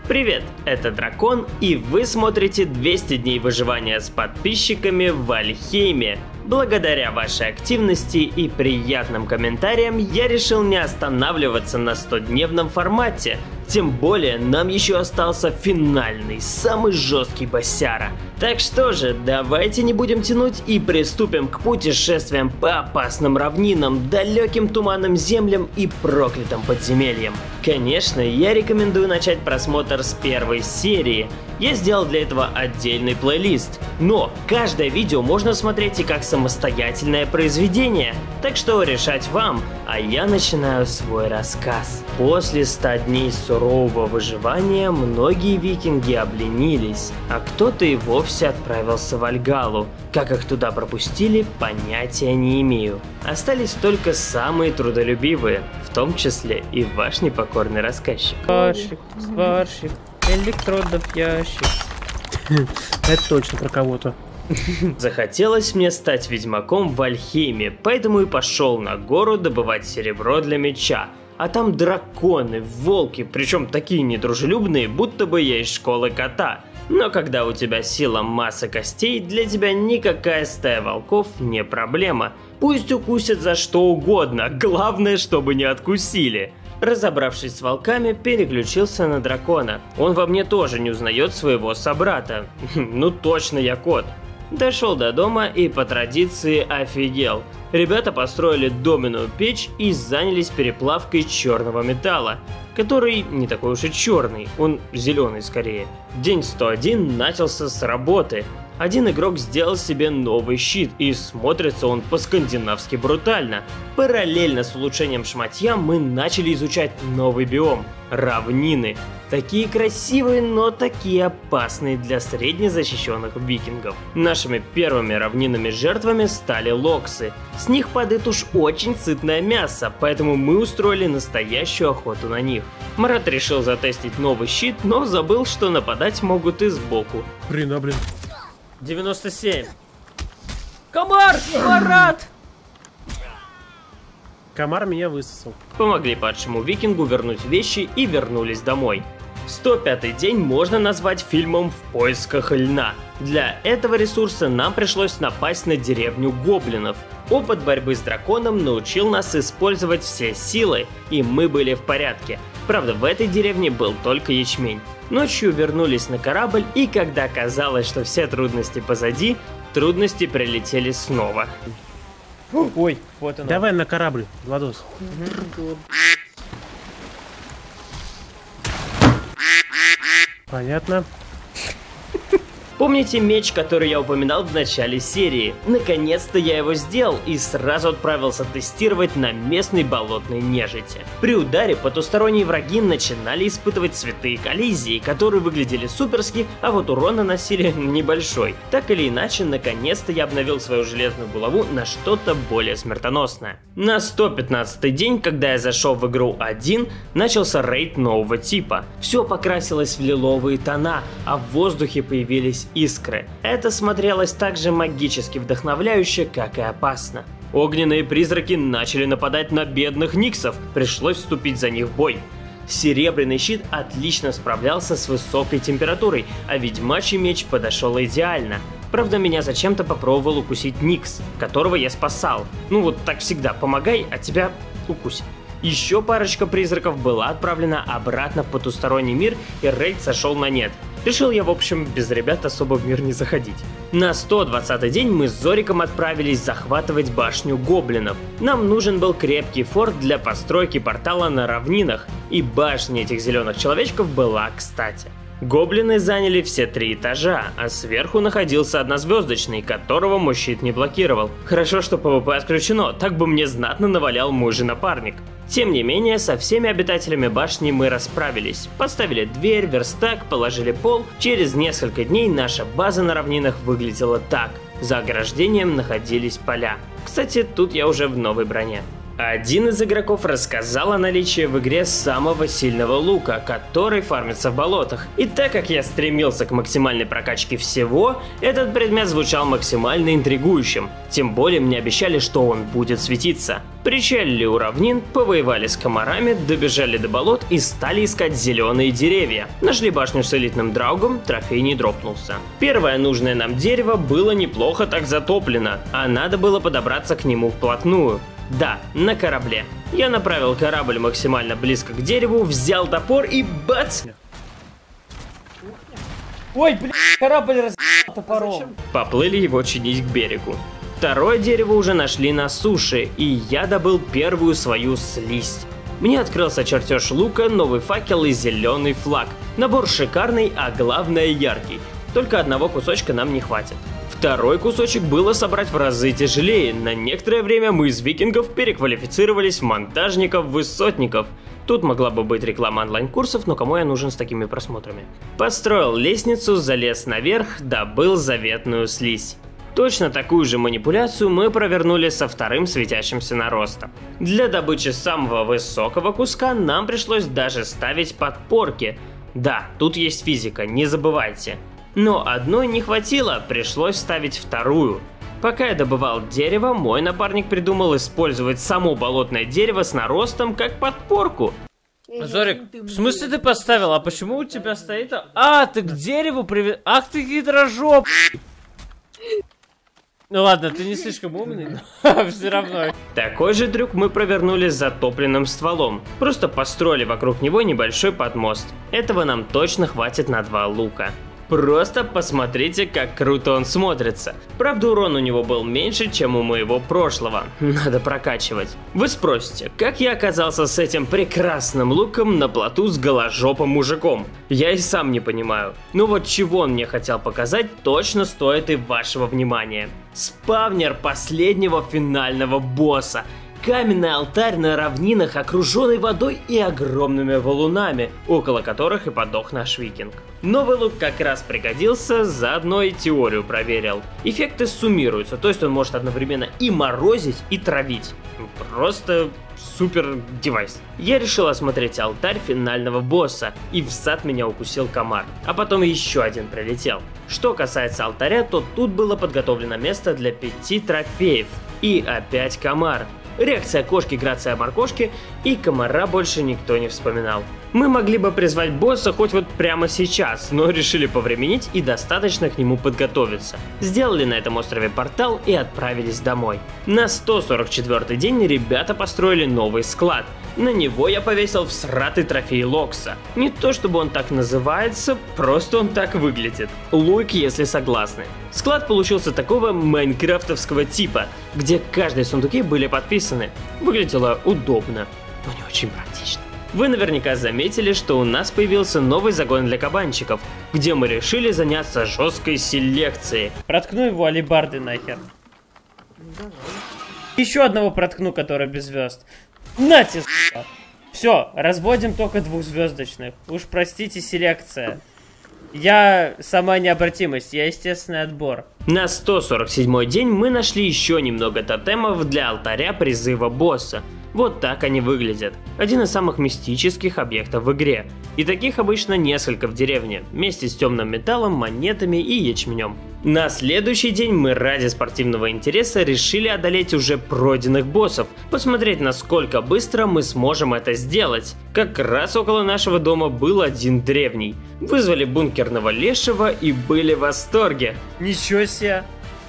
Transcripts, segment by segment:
Привет, это Дракон, и вы смотрите 200 дней выживания с подписчиками в Вальхейме. Благодаря вашей активности и приятным комментариям я решил не останавливаться на 100-дневном формате. Тем более нам еще остался финальный, самый жесткий боссяра. Так что же, давайте не будем тянуть и приступим к путешествиям по опасным равнинам, далеким туманным землям и проклятым подземельям. Конечно, я рекомендую начать просмотр с первой серии. Я сделал для этого отдельный плейлист. Но каждое видео можно смотреть и как самостоятельное произведение. Так что решать вам, а я начинаю свой рассказ. После 100 дней сурового выживания многие викинги обленились, а кто-то и вовсе отправился в Вальгаллу. Как их туда пропустили, понятия не имею. Остались только самые трудолюбивые, в том числе и ваш непокорный рассказчик. Сварщик, электродов ящик. Это точно про кого-то. Захотелось мне стать ведьмаком в Вальхейме, поэтому и пошел на гору добывать серебро для меча. А там драконы, волки, причем такие недружелюбные, будто бы я из школы кота. Но когда у тебя сила массы костей, для тебя никакая стая волков не проблема. Пусть укусят за что угодно, главное, чтобы не откусили. Разобравшись с волками, переключился на дракона. Он во мне тоже не узнает своего собрата. Ну точно я кот. Дошел до дома и по традиции офигел. Ребята построили доменную печь и занялись переплавкой черного металла, который не такой уж и черный, он зеленый скорее. День 101 начался с работы. Один игрок сделал себе новый щит, и смотрится он по-скандинавски брутально. Параллельно с улучшением шматья мы начали изучать новый биом – равнины. Такие красивые, но такие опасные для среднезащищенных викингов. Нашими первыми равнинными жертвами стали локсы. С них падает уж очень сытное мясо, поэтому мы устроили настоящую охоту на них. Марат решил затестить новый щит, но забыл, что нападать могут и сбоку. Блин. 97. Комар! Марат! Комар меня высосал. Помогли падшему викингу вернуть вещи и вернулись домой. 105-й день можно назвать фильмом «В поисках льна». Для этого ресурса нам пришлось напасть на деревню гоблинов. Опыт борьбы с драконом научил нас использовать все силы, и мы были в порядке. Правда, в этой деревне был только ячмень. Ночью вернулись на корабль, и когда казалось, что все трудности позади, трудности прилетели снова. Ой, вот она. Давай на корабль, Владос. Понятно. Помните меч, который я упоминал в начале серии? Наконец-то я его сделал и сразу отправился тестировать на местной болотной нежити. При ударе потусторонние враги начинали испытывать цветы коллизии, которые выглядели суперски, а вот урон наносили небольшой. Так или иначе, наконец-то я обновил свою железную булаву на что-то более смертоносное. На 115-й день, когда я зашел в игру один, начался рейд нового типа. Все покрасилось в лиловые тона, а в воздухе появились искры. Это смотрелось так же магически вдохновляюще, как и опасно. Огненные призраки начали нападать на бедных никсов, пришлось вступить за них в бой. Серебряный щит отлично справлялся с высокой температурой, а ведьмачий меч подошел идеально. Правда, меня зачем-то попробовал укусить Никс, которого я спасал. Ну вот так всегда, помогай, а тебя укусит. Еще парочка призраков была отправлена обратно в потусторонний мир, и рейд сошел на нет. Решил я, в общем, без ребят особо в мир не заходить. На 120-й день мы с Зориком отправились захватывать башню гоблинов. Нам нужен был крепкий форт для постройки портала на равнинах, и башня этих зеленых человечков была кстати. Гоблины заняли все 3 этажа, а сверху находился однозвездочный, которого мой щит не блокировал. Хорошо, что ПВП отключено, так бы мне знатно навалял мой же напарник. Тем не менее, со всеми обитателями башни мы расправились. Поставили дверь, верстак, положили пол. Через несколько дней наша база на равнинах выглядела так. За ограждением находились поля. Кстати, тут я уже в новой броне. Один из игроков рассказал о наличии в игре самого сильного лука, который фармится в болотах. И так как я стремился к максимальной прокачке всего, этот предмет звучал максимально интригующим. Тем более мне обещали, что он будет светиться. Причалили у равнин, повоевали с комарами, добежали до болот и стали искать зеленые деревья. Нашли башню с элитным драугом, трофей не дропнулся. Первое нужное нам дерево было неплохо так затоплено, а надо было подобраться к нему вплотную. Да, на корабле. Я направил корабль максимально близко к дереву, взял топор и бац! Ой, блин, корабль разбил топором. Поплыли его чинить к берегу. Второе дерево уже нашли на суше, и я добыл первую свою слизь. Мне открылся чертеж лука, новый факел и зеленый флаг. Набор шикарный, а главное яркий. Только одного кусочка нам не хватит. Второй кусочек было собрать в разы тяжелее. На некоторое время мы из викингов переквалифицировались в монтажников-высотников. Тут могла бы быть реклама онлайн-курсов, но кому я нужен с такими просмотрами? Построил лестницу, залез наверх, добыл заветную слизь. Точно такую же манипуляцию мы провернули со вторым светящимся наростом. Для добычи самого высокого куска нам пришлось даже ставить подпорки. Да, тут есть физика, не забывайте. Но одной не хватило, пришлось ставить вторую. Пока я добывал дерево, мой напарник придумал использовать само болотное дерево с наростом как подпорку. Зорик, в смысле ты поставил? А почему у тебя стоит... А, ты к дереву привез... Ах ты гидрожоп! Ну ладно, ты не слишком умный, но все равно. Такой же трюк мы провернули с затопленным стволом. Просто построили вокруг него небольшой подмост. Этого нам точно хватит на 2 лука. Просто посмотрите, как круто он смотрится. Правда, урон у него был меньше, чем у моего прошлого. Надо прокачивать. Вы спросите, как я оказался с этим прекрасным луком на плоту с голожопым мужиком? Я и сам не понимаю. Но вот чего он мне хотел показать, точно стоит и вашего внимания. Спавнер последнего финального босса. Каменный алтарь на равнинах, окруженный водой и огромными валунами, около которых и подох наш викинг. Новый лук как раз пригодился, заодно и теорию проверил. Эффекты суммируются, то есть он может одновременно и морозить, и травить. Просто супер девайс. Я решил осмотреть алтарь финального босса, и в зад меня укусил комар, а потом еще один прилетел. Что касается алтаря, то тут было подготовлено место для 5 трофеев. И опять комар. Реакция кошки, грация моркошки, и комара больше никто не вспоминал. Мы могли бы призвать босса хоть вот прямо сейчас, но решили повременить и достаточно к нему подготовиться. Сделали на этом острове портал и отправились домой. На 144-й день ребята построили новый склад. На него я повесил всратый трофей Локса. Не то чтобы он так называется, просто он так выглядит. Лук, если согласны. Склад получился такого майнкрафтовского типа, где каждые сундуки были подписаны. Выглядело удобно, но не очень практично. Вы наверняка заметили, что у нас появился новый загон для кабанчиков, где мы решили заняться жесткой селекцией. Проткну его алебарды нахер. Еще одного проткну, который без звезд. Нате, сука. Все, разводим только 2-звездочных. Уж простите, селекция. Я сама необратимость, я естественный отбор. На 147-й день мы нашли еще немного тотемов для алтаря призыва босса. Вот так они выглядят. Один из самых мистических объектов в игре. И таких обычно несколько в деревне, вместе с темным металлом, монетами и ячменем. На следующий день мы ради спортивного интереса решили одолеть уже пройденных боссов, посмотреть, насколько быстро мы сможем это сделать. Как раз около нашего дома был один древний. Вызвали бункерного лешего и были в восторге. Ничего себе!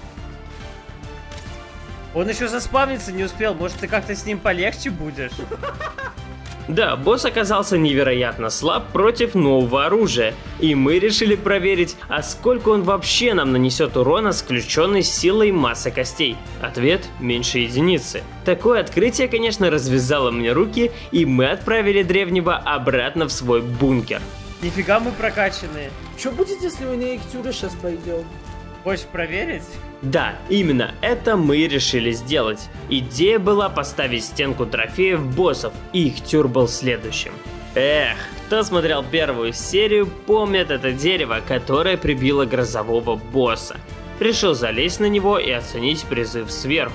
Он еще заспавниться не успел, может ты как-то с ним полегче будешь? Да, босс оказался невероятно слаб против нового оружия, и мы решили проверить, а сколько он вообще нам нанесет урона с включенной силой массы костей. Ответ – меньше единицы. Такое открытие, конечно, развязало мне руки, и мы отправили древнего обратно в свой бункер. Нифига мы прокачанные. Что будет, если мы на Иктюры сейчас пойдем? Хочешь проверить? Да, именно это мы решили сделать. Идея была поставить стенку трофеев боссов, и их тюр был следующим. Эх, кто смотрел первую серию, помнит это дерево, которое прибило грозового босса. Решил залезть на него и оценить призыв сверху.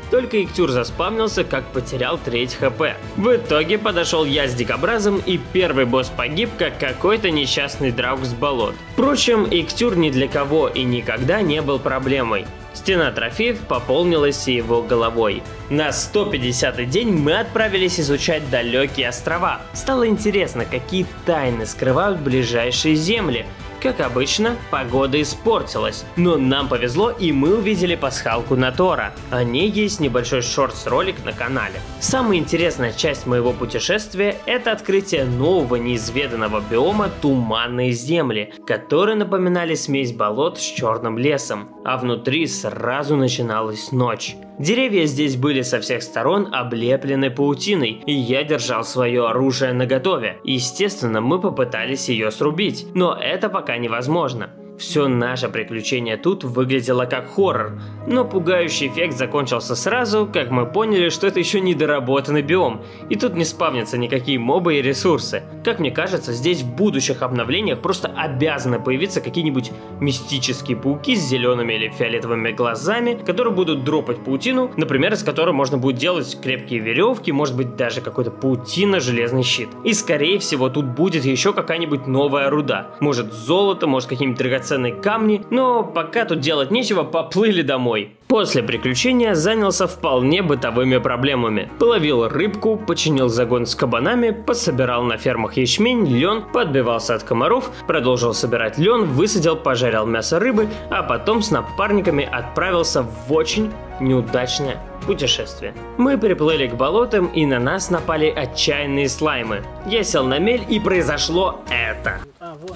Только Иктюр заспавнился, как потерял треть хп. В итоге подошел я с дикобразом, и первый босс погиб, как какой-то несчастный драук с болот. Впрочем, Иктюр ни для кого и никогда не был проблемой. Стена трофеев пополнилась его головой. На 150-й день мы отправились изучать далекие острова. Стало интересно, какие тайны скрывают ближайшие земли. Как обычно, погода испортилась, но нам повезло, и мы увидели пасхалку на Тора. О ней есть небольшой шортс-ролик на канале. Самая интересная часть моего путешествия – это открытие нового неизведанного биома Туманные земли, которые напоминали смесь болот с черным лесом, а внутри сразу начиналась ночь. Деревья здесь были со всех сторон облеплены паутиной, и я держал свое оружие наготове. Естественно, мы попытались ее срубить, но это пока невозможно. Все наше приключение тут выглядело как хоррор, но пугающий эффект закончился сразу, как мы поняли, что это еще не доработанный биом, и тут не спавнятся никакие мобы и ресурсы. Как мне кажется, здесь в будущих обновлениях просто обязаны появиться какие-нибудь мистические пауки с зелеными или фиолетовыми глазами, которые будут дропать паутину, например, из которой можно будет делать крепкие веревки, может быть даже какой-то паутина-железный щит. И скорее всего тут будет еще какая-нибудь новая руда, может золото, может какие-нибудь драгоценные камни, но пока тут делать нечего, поплыли домой. После приключения занялся вполне бытовыми проблемами. Половил рыбку, починил загон с кабанами, пособирал на фермах ячмень, лен, подбивался от комаров, продолжил собирать лен, высадил, пожарил мясо рыбы, а потом с напарниками отправился в очень неудачное путешествие. Мы приплыли к болотам, и на нас напали отчаянные слаймы. Я сел на мель, и произошло это. А, вон.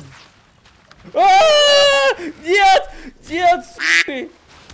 Нет! Нет, сука!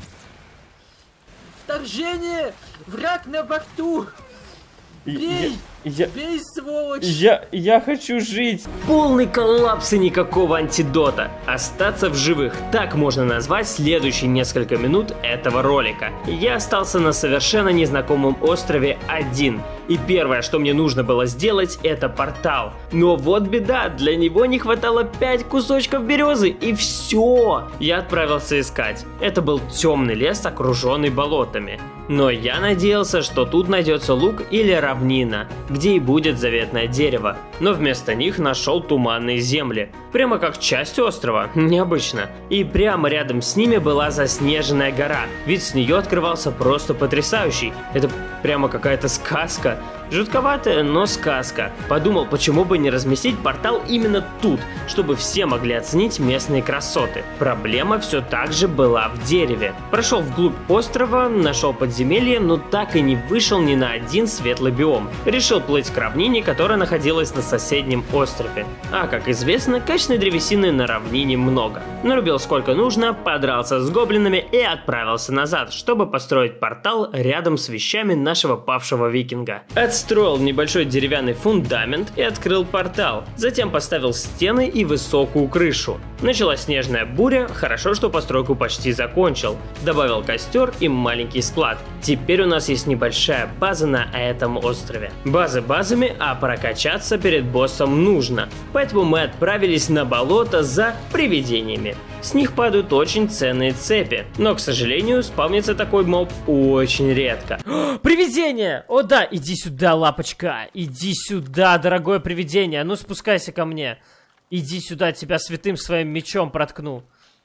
Вторжение! Враг на борту! Бей! Бей, сволочь! Я хочу жить! Полный коллапс и никакого антидота. Остаться в живых, так можно назвать следующие несколько минут этого ролика. Я остался на совершенно незнакомом острове один. И первое, что мне нужно было сделать, это портал. Но вот беда, для него не хватало 5 кусочков березы, и все. Я отправился искать. Это был темный лес, окруженный болотами. Но я надеялся, что тут найдется луг или равнина, где и будет заветное дерево. Но вместо них нашел туманные земли. Прямо как часть острова, необычно. И прямо рядом с ними была заснеженная гора. Вид с нее открывался просто потрясающий. Это прямо какая-то сказка. Жутковатая, но сказка. Подумал, почему бы не разместить портал именно тут, чтобы все могли оценить местные красоты. Проблема все так же была в дереве. Прошел вглубь острова, нашел подземелье, но так и не вышел ни на один светлый биом. Решил плыть к равнине, которая находилась на соседнем острове. А как известно, качественной древесины на равнине много. Нарубил сколько нужно, подрался с гоблинами и отправился назад, чтобы построить портал рядом с вещами нашего павшего викинга. Отстроил небольшой деревянный фундамент и открыл портал. Затем поставил стены и высокую крышу. Началась снежная буря, хорошо, что постройку почти закончил. Добавил костер и маленький склад. Теперь у нас есть небольшая база на этом острове. Базы базами, а прокачаться перед боссом нужно. Поэтому мы отправились на болото за привидениями. С них падают очень ценные цепи, но, к сожалению, спавнится такой моб очень редко. Привидение! О да, иди сюда, лапочка! Иди сюда, дорогое привидение! Ну спускайся ко мне! Иди сюда, тебя святым своим мечом проткну.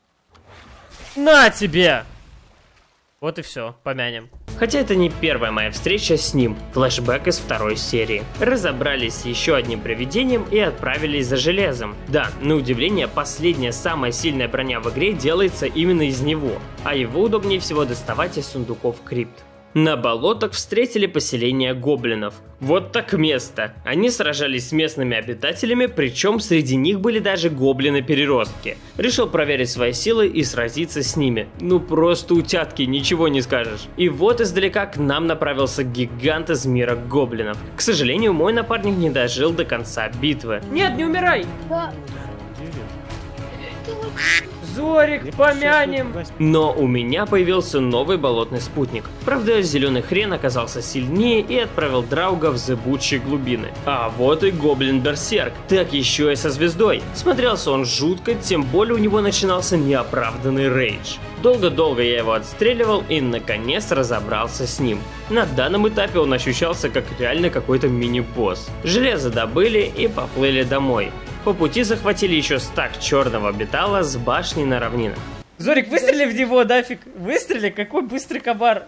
На тебе! Вот и все, помянем. Хотя это не первая моя встреча с ним, флешбэк из второй серии. Разобрались с еще одним привидением и отправились за железом. Да, на удивление, последняя самая сильная броня в игре делается именно из него, а его удобнее всего доставать из сундуков крипт. На болотах встретили поселение гоблинов. Вот так место. Они сражались с местными обитателями, причем среди них были даже гоблины-переростки. Решил проверить свои силы и сразиться с ними. Ну просто утятки, ничего не скажешь. И вот издалека к нам направился гигант из мира гоблинов. К сожалению, мой напарник не дожил до конца битвы. Нет, не умирай! Зорик, помянем. Но у меня появился новый болотный спутник. Правда, зеленый хрен оказался сильнее и отправил Драуга в зыбучие глубины. А вот и Гоблин Берсерк, так еще и со звездой. Смотрелся он жутко, тем более у него начинался неоправданный рейдж. Долго-долго я его отстреливал и наконец разобрался с ним. На данном этапе он ощущался как реально какой-то мини-босс. Железо добыли и поплыли домой. По пути захватили еще стак черного металла с башней на равнинах. Зорик, выстрели в него, нафиг. Выстрели, какой быстрый кабар.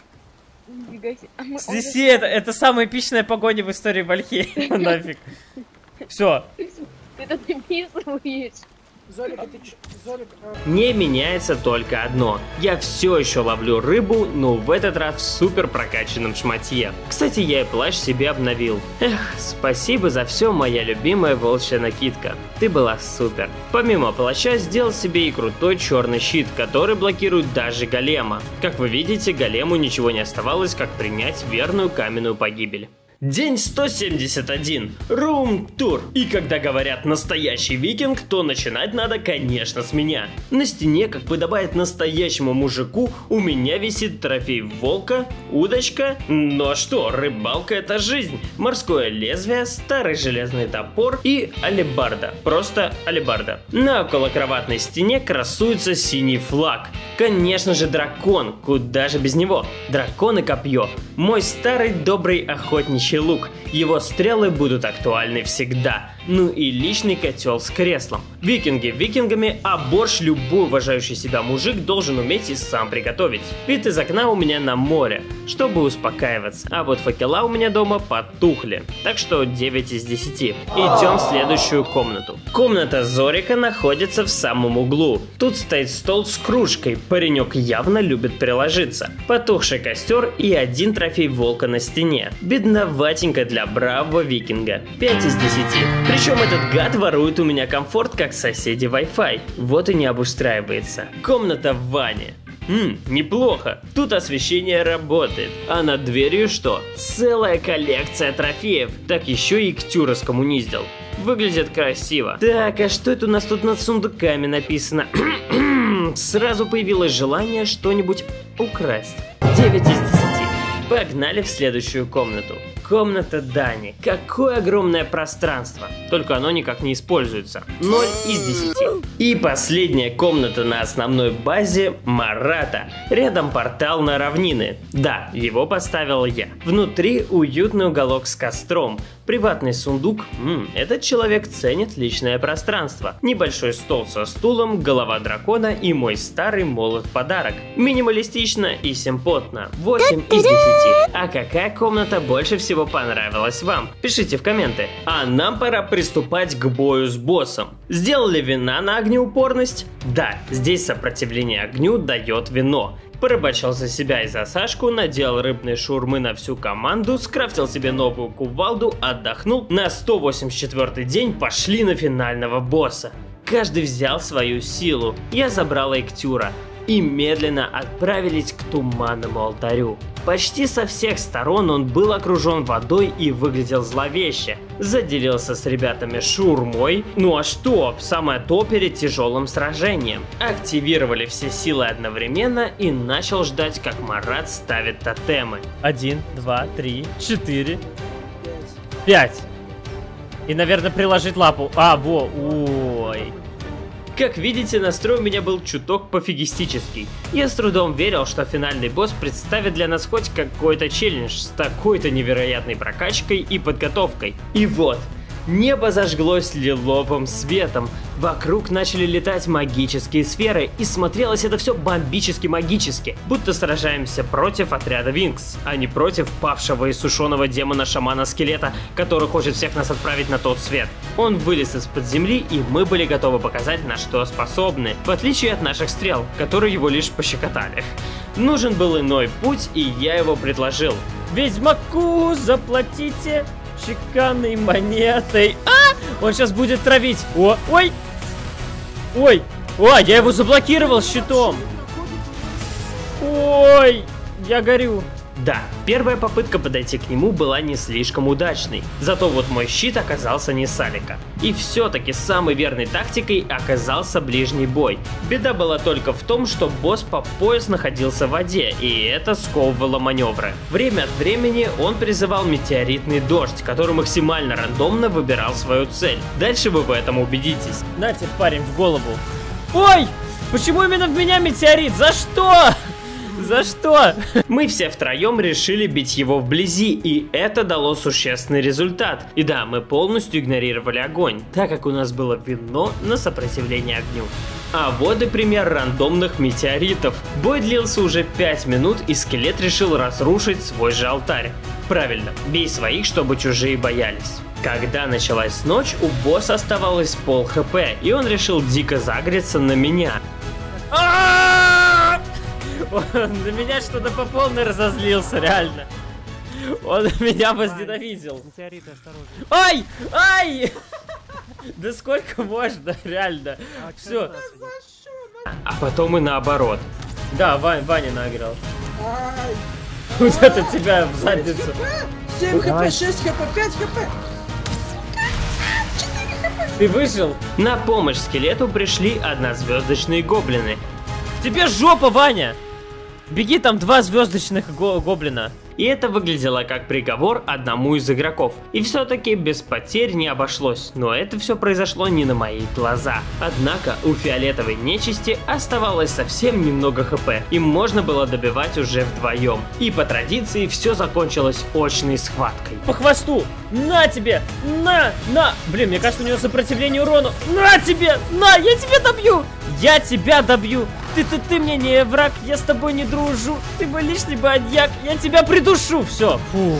Здесь это самая эпичная погоня в истории Вальхейма, нафиг. Все. Ты тут описываешь. Зорик, это Зорик. Не меняется только одно. Я все еще ловлю рыбу, но в этот раз в супер прокачанном шматье. Кстати, я и плащ себе обновил. Эх, спасибо за все, моя любимая волчья накидка. Ты была супер. Помимо плаща сделал себе и крутой черный щит, который блокирует даже голема. Как вы видите, голему ничего не оставалось, как принять верную каменную погибель. День 171. Рум-тур. И когда говорят настоящий викинг, то начинать надо, конечно, с меня. На стене, как подобает настоящему мужику, у меня висит трофей волка, удочка. Но что, рыбалка — это жизнь. Морское лезвие, старый железный топор и алебарда. Просто алебарда. На околокроватной стене красуется синий флаг. Конечно же, дракон. Куда же без него? Дракон и копье. Мой старый добрый охотничий лук. Его стрелы будут актуальны всегда. Ну и личный котел с креслом. Викинги викингами, а борщ любой уважающий себя мужик должен уметь и сам приготовить. Вид из окна у меня на море, чтобы успокаиваться. А вот факела у меня дома потухли. Так что 9 из 10. Идем в следующую комнату. Комната Зорика находится в самом углу. Тут стоит стол с кружкой. Паренек явно любит приложиться. Потухший костер и один трофей волка на стене. Бедноватенько для бравого викинга. 5 из 10. Причем этот гад ворует у меня комфорт, как соседи Wi-Fi. Вот и не обустраивается. Комната в ванне. Неплохо. Тут освещение работает. А над дверью что? Целая коллекция трофеев. Так еще и Ктюра скоммуниздил. Выглядит красиво. Так, а что это у нас тут над сундуками написано? Сразу появилось желание что-нибудь украсть. 9 из 10. Погнали в следующую комнату. Комната Дани. Какое огромное пространство. Только оно никак не используется. 0 из 10. И последняя комната на основной базе Марата. Рядом портал на равнины. Да, его поставил я. Внутри уютный уголок с костром. Приватный сундук. Этот человек ценит личное пространство. Небольшой стол со стулом, голова дракона и мой старый молот-подарок. Минималистично и симпотно. 8 из 10. А какая комната больше всего понравилась вам? Пишите в комменты. А нам пора приступать к бою с боссом. Сделали вина на огнеупорность? Да, здесь сопротивление огню дает вино. Порыбачил за себя и за Сашку, наделал рыбные шаурмы на всю команду, скрафтил себе новую кувалду, отдохнул. На 184-й день пошли на финального босса. Каждый взял свою силу. Я забрала Ктюра. И медленно отправились к туманному алтарю. Почти со всех сторон он был окружен водой и выглядел зловеще. Заделился с ребятами шаурмой. Ну а что, самое то перед тяжелым сражением. Активировали все силы одновременно и начал ждать, как Марат ставит тотемы. 1, 2, 3, 4, 5. И, наверное, приложить лапу. Ой. Как видите, настрой у меня был чуток пофигистический. Я с трудом верил, что финальный босс представит для нас хоть какой-то челлендж с такой-то невероятной прокачкой и подготовкой. И вот, небо зажглось лиловым светом, вокруг начали летать магические сферы, и смотрелось это все бомбически магически, будто сражаемся против отряда Винкс, а не против павшего и сушеного демона-шамана-скелета, который хочет всех нас отправить на тот свет. Он вылез из-под земли, и мы были готовы показать, на что способны, в отличие от наших стрел, которые его лишь пощекотали. Нужен был иной путь, и я его предложил. Ведьмаку заплатите чеканной монетой. Он сейчас будет травить. Ой! Я его заблокировал щитом. Ой! Я горю. Да, первая попытка подойти к нему была не слишком удачной, зато вот мой щит оказался не с Алика. И все-таки самой верной тактикой оказался ближний бой. Беда была только в том, что босс по пояс находился в воде, и это сковывало маневры. Время от времени он призывал метеоритный дождь, который максимально рандомно выбирал свою цель. Дальше вы в этом убедитесь. На тебе, парень, в голову. Ой! Почему именно в меня метеорит? За что? За что? Мы все втроем решили бить его вблизи, и это дало существенный результат. И да, мы полностью игнорировали огонь, так как у нас было вино на сопротивление огню. А вот и пример рандомных метеоритов. Бой длился уже 5 минут, и скелет решил разрушить свой же алтарь. Правильно, бей своих, чтобы чужие боялись. Когда началась ночь, у босса оставалось пол хп, и он решил дико загреться на меня. Он на меня что-то по полной разозлился, реально. Он меня возненавидел. Ай! Ай! Да сколько можно, реально. Все. А потом и наоборот. Да, Ваня нагрел. Вот это тебя в задницу. 7 хп, 6 хп, 5 хп. Ты выжил? На помощь скелету пришли однозвездочные гоблины. Тебе жопа, Ваня! Беги, там 2 звездочных гоблина. И это выглядело как приговор одному из игроков. И все-таки без потерь не обошлось, но это все произошло не на моих глазах. Однако у фиолетовой нечисти оставалось совсем немного хп, и можно было добивать уже вдвоем. И по традиции все закончилось очной схваткой. По хвосту! На тебе! На! Блин, мне кажется, у него сопротивление урону. На тебе! На! Я тебя добью! Я тебя добью! Ты мне не враг, я с тобой не дружу. Ты мой личный бодяк, я тебя придушу. Все, фу.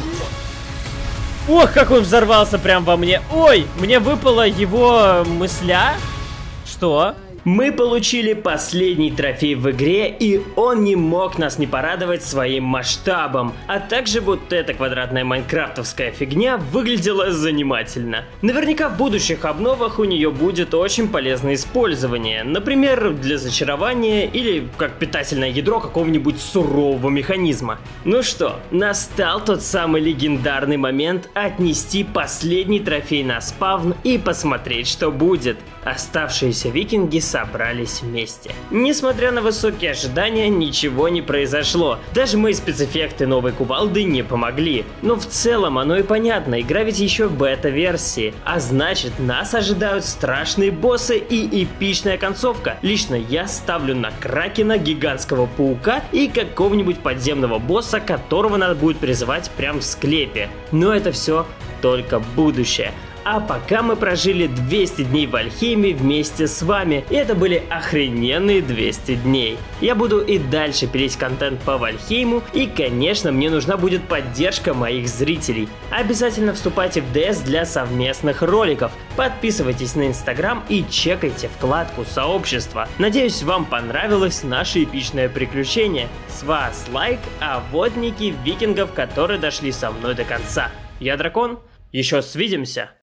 Ох, как он взорвался прям во мне. Ой, мне выпала его мысля. Что? Мы получили последний трофей в игре, и он не мог нас не порадовать своим масштабом. А также вот эта квадратная майнкрафтовская фигня выглядела занимательно. Наверняка в будущих обновах у нее будет очень полезное использование. Например, для зачарования или как питательное ядро какого-нибудь сурового механизма. Ну что, настал тот самый легендарный момент отнести последний трофей на спавн и посмотреть, что будет. Оставшиеся викинги собрались вместе. Несмотря на высокие ожидания, ничего не произошло. Даже мои спецэффекты новой кувалды не помогли. Но в целом оно и понятно, игра ведь еще в бета-версии. А значит, нас ожидают страшные боссы и эпичная концовка. Лично я ставлю на Кракена, гигантского паука и какого-нибудь подземного босса, которого надо будет призывать прямо в склепе. Но это все только будущее. А пока мы прожили 200 дней в Вальхейме вместе с вами, и это были охрененные 200 дней. Я буду и дальше пилить контент по Вальхейму, и конечно мне нужна будет поддержка моих зрителей. Обязательно вступайте в ДС для совместных роликов, подписывайтесь на Инстаграм и чекайте вкладку сообщества. Надеюсь, вам понравилось наше эпичное приключение. С вас лайк, а вот ники викингов, которые дошли со мной до конца. Я Дракон, еще свидимся!